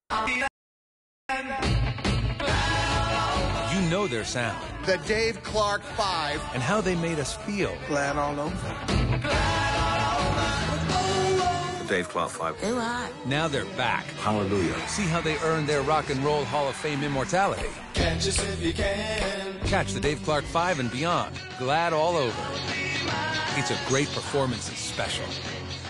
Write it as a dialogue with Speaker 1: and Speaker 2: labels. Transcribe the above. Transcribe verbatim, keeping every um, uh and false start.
Speaker 1: You know their sound.
Speaker 2: The Dave Clark Five.
Speaker 1: And how they made us feel.
Speaker 2: Glad all over.
Speaker 3: The Dave Clark Five.
Speaker 4: Too hot.
Speaker 1: Now they're back.
Speaker 3: Hallelujah.
Speaker 1: See how they earned their Rock and Roll Hall of Fame immortality.
Speaker 5: Catch us if you can.
Speaker 1: Catch the Dave Clark Five and beyond. Glad all over. It's a great performance special.